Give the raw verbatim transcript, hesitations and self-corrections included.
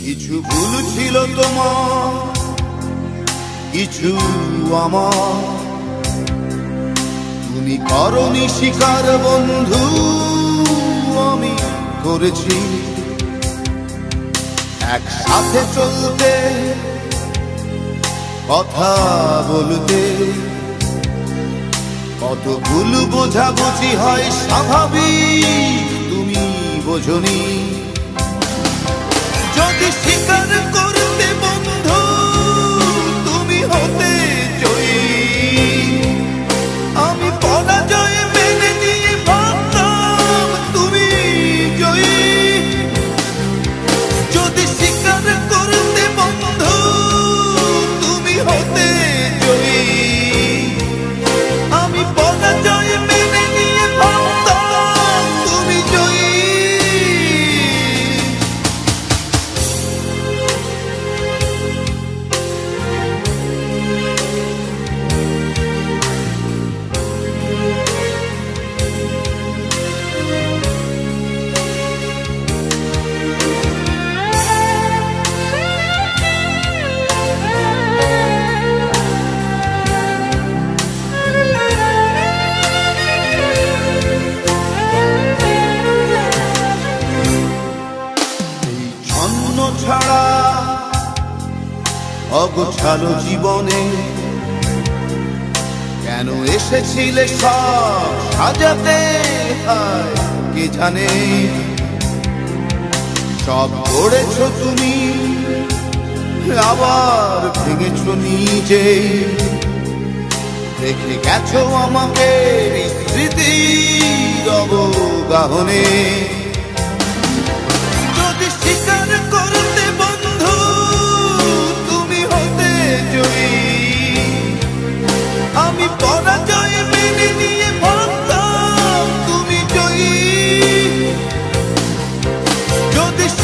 কিছু ভুল ছিল তোমার, কিছু আমার। তুমি করনি স্বীকার বন্ধু, আমি করেছি। একসাথে চলতে, কথা বলতে, কত ভুল বোঝাবুঝি হয় স্বাভাবিক, তুমি বোঝনি। যদি স্বীকার করতে বন্ধু তুমি হতে জয়ী, আমি পরাজয় মেনে নিয়ে ভাবতাম তুমি জয়ী। যদি স্বীকার করতে বন্ধু তুমি হতে জয়ী, আমি পরাজয় মেনে নিয়ে ভাবতাম তুমি জয়ী। ছাড়া অগোছালো জীবনে কেন এসেছিলে সব সাজাতে, হায় কে জানে। সব গড়েছো তুমি, আবার ভেঙেছো নিজে। রেখে গেছো আমাকে স্মৃতির অবগাহনে। যদি স্বীকার করতে বন্ধু তুমি হতে জয়ী, আমি পরাজয় মেনে নিয়ে ভাবতাম তুমি জয়ী। যদি